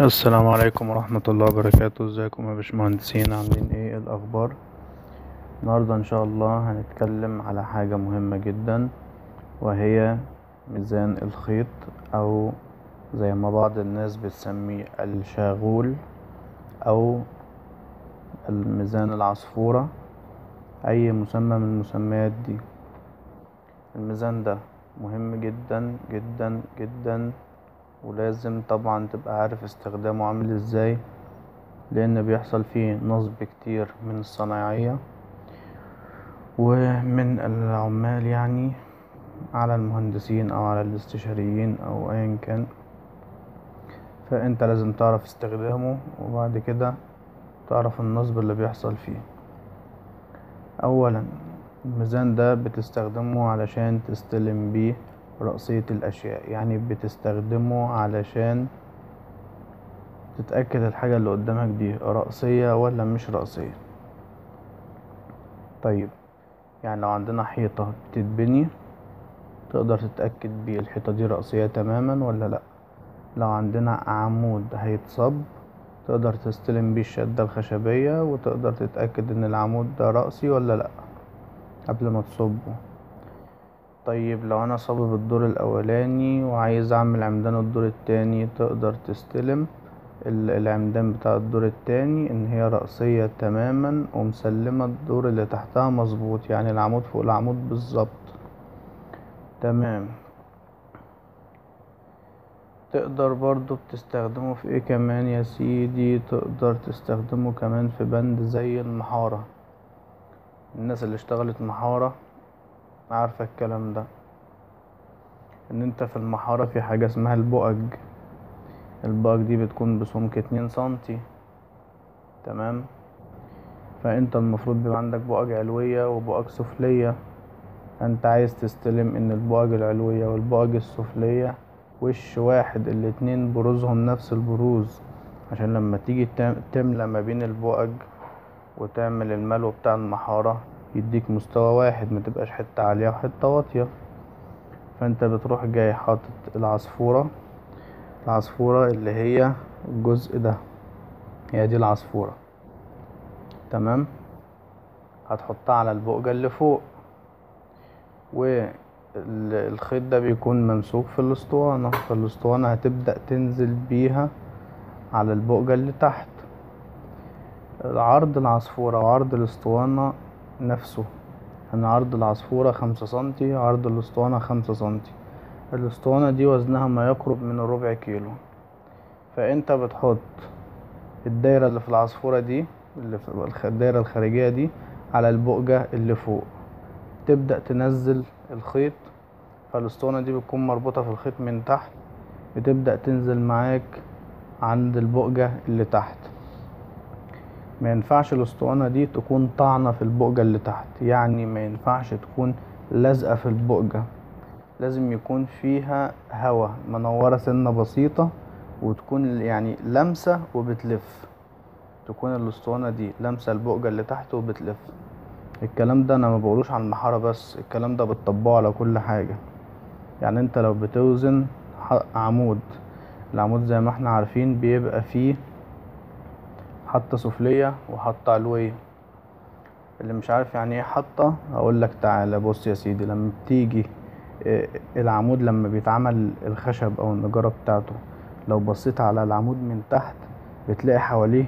السلام عليكم ورحمة الله وبركاته. ازيكم يا باشمهندسين؟ عاملين ايه الاخبار؟ النهاردة ان شاء الله هنتكلم على حاجة مهمة جدا، وهي ميزان الخيط، او زي ما بعض الناس بتسميه الشاغول، او الميزان العصفورة، اي مسمى من المسميات دي. الميزان ده مهم جدا جدا جدا، ولازم طبعا تبقى عارف استخدامه عامل ازاي، لان بيحصل فيه نصب كتير من الصنايعية ومن العمال، يعني على المهندسين او على الاستشاريين او ايا كان. فانت لازم تعرف استخدامه، وبعد كده تعرف النصب اللي بيحصل فيه. اولا، الميزان ده بتستخدمه علشان تستلم بيه رأسية الاشياء، يعني بتستخدمه علشان تتأكد الحاجة اللي قدامك دي رأسية ولا مش رأسية. طيب، يعني لو عندنا حيطة بتتبني، تقدر تتأكد بيه الحيطة دي رأسية تماما ولا لأ. لو عندنا عمود هيتصب، تقدر تستلم بيه الشدة الخشبية وتقدر تتأكد ان العمود ده رأسي ولا لأ قبل ما تصبه. طيب، لو انا صابب الدور الاولاني وعايز اعمل عمدان الدور التاني، تقدر تستلم العمدان بتاع الدور التاني ان هي رأسية تماما ومسلمة الدور اللي تحتها مظبوط، يعني العمود فوق العمود بالظبط. تمام. تقدر برضو بتستخدمه في ايه كمان يا سيدي؟ تقدر تستخدمه كمان في بند زي المحارة. الناس اللي اشتغلت محارة عارفة الكلام ده، ان انت في المحارة في حاجة اسمها البؤج. البؤج دي بتكون بسمك 2 سنتي. تمام. فانت المفروض بيبقى عندك بؤج علوية وبؤج سفلية. انت عايز تستلم ان البؤج العلوية والبؤج السفلية وش واحد، الاتنين بروزهم نفس البروز، عشان لما تيجي تملى ما بين البؤج وتعمل الملو بتاع المحارة يديك مستوى واحد، ما تبقاش حتة عالية وحتة واطية. فانت بتروح جاي حاطط العصفورة اللي هي الجزء ده، هي دي العصفورة. تمام. هتحطها على البؤجة اللي فوق، والخيط ده بيكون ممسوك في الاسطوانة، فالاسطوانة هتبدأ تنزل بيها على البؤجة اللي تحت. عرض العصفورة وعرض الاسطوانة نفسه، يعني عرض العصفورة 5 سنتي، عرض الاسطوانة 5 سنتي. الاسطوانة دي وزنها ما يقرب من ربع كيلو. فانت بتحط الدايرة اللي في العصفورة دي، اللي في الدايرة الخارجية دي، على البؤجة اللي فوق. تبدأ تنزل الخيط، فالاسطوانة دي بتكون مربوطة في الخيط من تحت، بتبدأ تنزل معاك عند البؤجة اللي تحت. ما ينفعش الاسطوانة دي تكون طعنة في البؤجة اللي تحت، يعني ما ينفعش تكون لازقة في البؤجة، لازم يكون فيها هوا منورة سنة بسيطة، وتكون يعني لمسة وبتلف. تكون الاسطوانة دي لمسة البؤجة اللي تحت وبتلف. الكلام ده انا ما بقولوش على المحارة بس، الكلام ده بتطبقه على كل حاجة. يعني انت لو بتوزن عمود، العمود زي ما احنا عارفين بيبقى فيه حطة سفلية وحطة علوية. اللي مش عارف يعني ايه حطة، اقول لك تعالى بص يا سيدي. لما بتيجي العمود لما بيتعمل الخشب او النجارة بتاعته، لو بصيت على العمود من تحت بتلاقي حواليه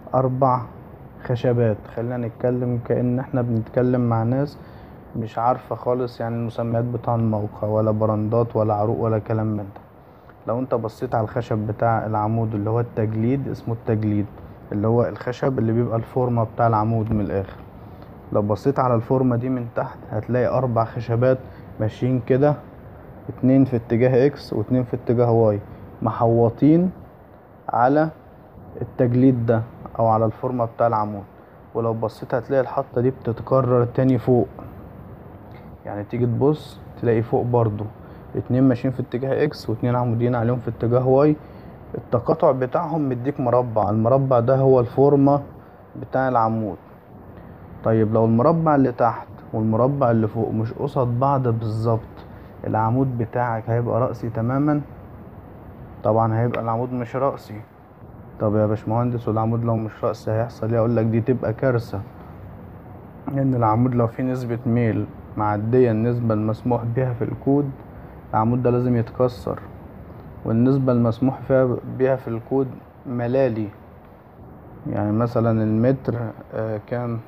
4 خشبات. خلينا نتكلم كأن احنا بنتكلم مع ناس مش عارفة خالص يعني المسميات بتاع الموقع، ولا برندات ولا عروق ولا كلام من ده. لو انت بصيت على الخشب بتاع العمود اللي هو التجليد، اسمه التجليد، اللي هو الخشب اللي بيبقى الفورمة بتاع العمود من الاخر. لو بصيت على الفورمة دي من تحت هتلاقي 4 خشبات ماشيين كده، 2 في اتجاه اكس و2 في اتجاه واي، محوطين على التجليد ده او على الفورمة بتاع العمود. ولو بصيت هتلاقي الحطة دي بتتكرر تاني فوق، يعني تيجي تبص تلاقي فوق برضو 2 ماشيين في اتجاه اكس و2 عمودين عليهم في اتجاه واي. التقاطع بتاعهم مديك مربع، المربع ده هو الفورمة بتاع العمود. طيب، لو المربع اللي تحت والمربع اللي فوق مش قصاد بعض بالظبط، العمود بتاعك هيبقى رأسي تماما؟ طبعا هيبقى العمود مش رأسي. طب يا باشمهندس والعمود لو مش رأسي هيحصل ايه؟ اقول لك دي تبقى كارثة، ان العمود لو في نسبة ميل معدية النسبة المسموح بها في الكود العمود ده لازم يتكسر، والنسبة المسموح بها في الكود ملالي. يعني مثلا المتر كام،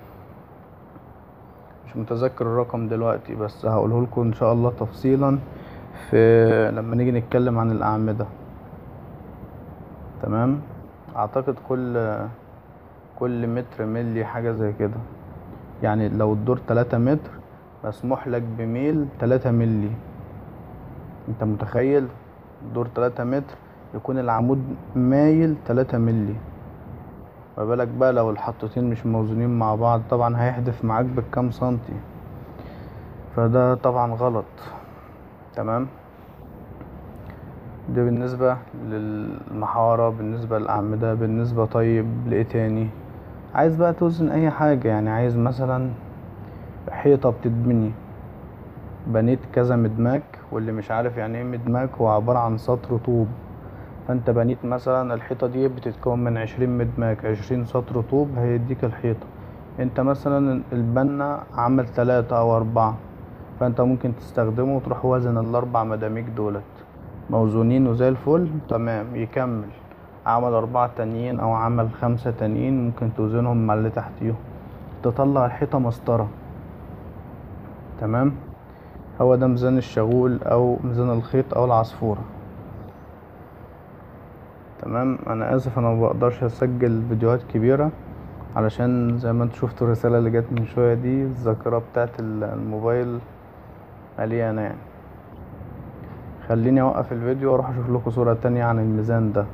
مش متذكر الرقم دلوقتي بس هقوله لكم ان شاء الله تفصيلا في لما نيجي نتكلم عن الأعمدة. تمام. اعتقد كل متر ملي حاجة زي كده. يعني لو الدور 3 متر مسموح لك بميل 3 ملي. انت متخيل دور 3 متر يكون العمود مايل 3 ملي؟ ما بالك بقى لو الحطتين مش موزونين مع بعض، طبعا هيحدف معاك بالكام سنتي، فده طبعا غلط. تمام. ده بالنسبة للمحارة، بالنسبة للأعمدة. بالنسبة طيب لإيه تاني؟ عايز بقى توزن أي حاجة، يعني عايز مثلا حيطة بتتبني، بنيت كذا مدماج، واللي مش عارف يعني ايه مدماج هو عبارة عن سطر طوب. فانت بنيت مثلا الحيطة دي بتتكون من 20 مدماج، 20 سطر طوب هيديك الحيطة. انت مثلا البنا عمل 3 أو 4، فانت ممكن تستخدمه وتروح وزن ال4 مداميج دولت موزونين وزي الفل تمام يكمل. عمل 4 تانيين أو عمل 5 تانيين ممكن توزنهم مع اللي تحتيهم تطلع الحيطة مسطرة. تمام. هو ده ميزان الشغول او ميزان الخيط او العصفورة. تمام. انا اسف انا مبقدرش اسجل فيديوهات كبيرة علشان زي ما انتوا شفتوا الرسالة اللي جت من شوية دي الذاكرة بتاعت الموبايل مليانة يعني. خليني اوقف الفيديو واروح اشوف لكم صورة تانية عن الميزان ده.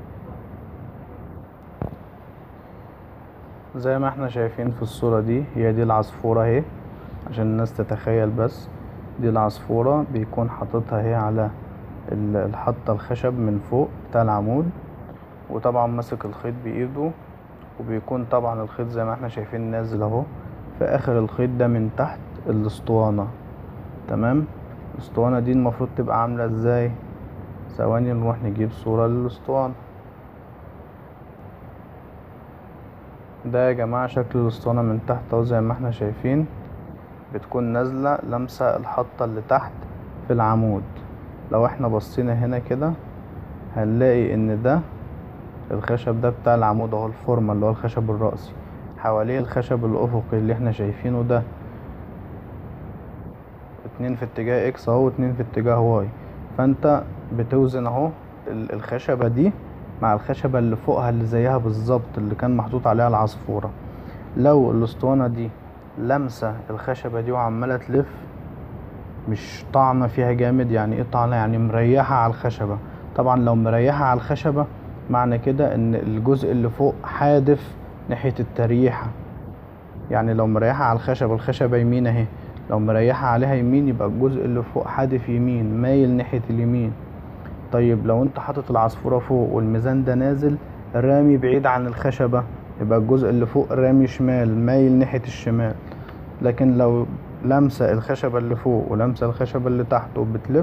زي ما احنا شايفين في الصورة دي، هي دي العصفورة اهي عشان الناس تتخيل بس. دي العصفورة بيكون حاططها اهي على الحطة الخشب من فوق بتاع العمود، وطبعا ماسك الخيط بايده، وبيكون طبعا الخيط زي ما احنا شايفين نازل اهو في اخر الخيط ده من تحت الاسطوانة. تمام. الاسطوانة دي المفروض تبقى عاملة ازاي؟ ثواني نروح نجيب صورة للاسطوانة. ده يا جماعة شكل الاسطوانة من تحت اهو زي ما احنا شايفين، بتكون نازلة لمسة الحطة اللي تحت في العمود. لو احنا بصينا هنا كده هنلاقي ان ده الخشب ده بتاع العمود اهو، الفورمة اللي هو الخشب الرأسي، حواليه الخشب الافقي اللي احنا شايفينه ده، 2 في اتجاه اكس اهو و2 في اتجاه واي. فانت بتوزن اهو الخشبة دي مع الخشبة اللي فوقها اللي زيها بالظبط اللي كان محطوط عليها العصفورة. لو الاسطوانة دي لمسة الخشبة دي وعمالة تلف، مش طعنة فيها جامد. يعني ايه طعنة؟ يعني مريحة على الخشبة. طبعا لو مريحة على الخشبة معنى كده ان الجزء اللي فوق حادف ناحية التريحة. يعني لو مريحة على الخشبة يمين اهي، لو مريحة عليها يمين يبقى الجزء اللي فوق حادف يمين مايل ناحية اليمين. طيب لو انت حاطط العصفورة فوق والميزان ده نازل رامي بعيد عن الخشبة، يبقى الجزء اللي فوق رامي شمال مايل ناحية الشمال. لكن لو لمسة الخشبة اللي فوق ولمسة الخشبة اللي تحت وبتلف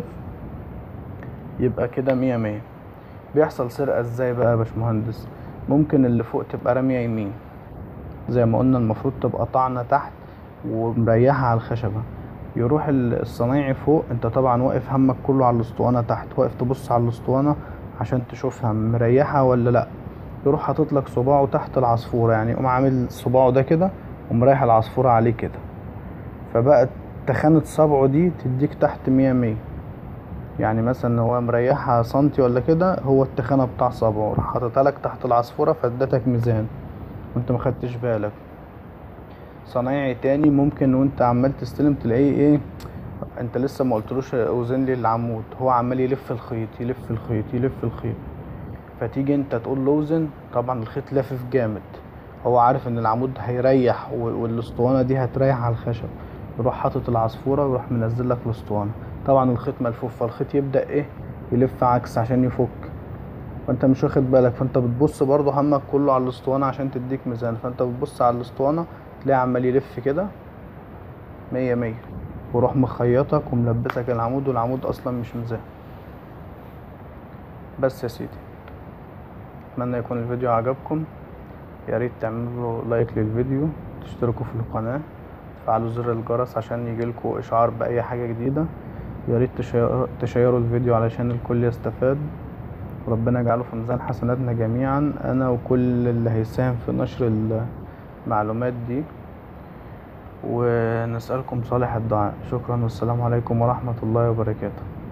يبقى كده 100 100. بيحصل سرقة ازاي بقى يا باشمهندس؟ ممكن اللي فوق تبقى رامية يمين زي ما قلنا، المفروض تبقى طعنة تحت ومريحة على الخشبة، يروح الصنايعي فوق، انت طبعا واقف همك كله على الاسطوانة تحت، واقف تبص على الاسطوانة عشان تشوفها مريحة ولا لا، يروح حاطط لك صباعه تحت العصفورة، يعني يقوم عامل صباعه ده كده ومريح العصفورة عليه كده، فبقى تخانة صبعه دي تديك تحت 100 100. يعني مثلا هو مريحها سنتي ولا كده، هو التخانة بتاع صبعه راح حاططها لك تحت العصفورة فادتك ميزان وانت مخدتش بالك. صنايعي تاني ممكن وانت عمال تستلم تلاقيه ايه، انت لسه ما قلتلوش اوزن لي العمود، هو عمال يلف الخيط يلف الخيط يلف الخيط، فتيجي انت تقول له اوزن، طبعا الخيط لافف جامد، هو عارف ان العمود هيريح والاسطوانه دي هتريح على الخشب، يروح حاطط العصفوره ويروح منزل لك الاسطوانه، طبعا الخيط ملفوف فالخيط يبدا ايه يلف عكس عشان يفك، فانت مش واخد بالك، فانت بتبص برضو همك كله على الاسطوانه عشان تديك ميزان، فانت بتبص على الاسطوانه تلاقي عمال يلف كده 100 100، وروح مخيطك وملبسك العمود والعمود اصلا مش ميزان. بس يا سيدي اتمنى يكون الفيديو عجبكم. يا ريت تعملوا لايك للفيديو، تشتركوا في القناة، تفعلوا زر الجرس عشان يجيلكوا اشعار باي حاجة جديدة. يا ريت تشيروا الفيديو علشان الكل يستفاد، وربنا يجعله في ميزان حسناتنا جميعا، انا وكل اللي هيساهم في نشر المعلومات دي. ونسألكم صالح الدعاء. شكرا والسلام عليكم ورحمة الله وبركاته.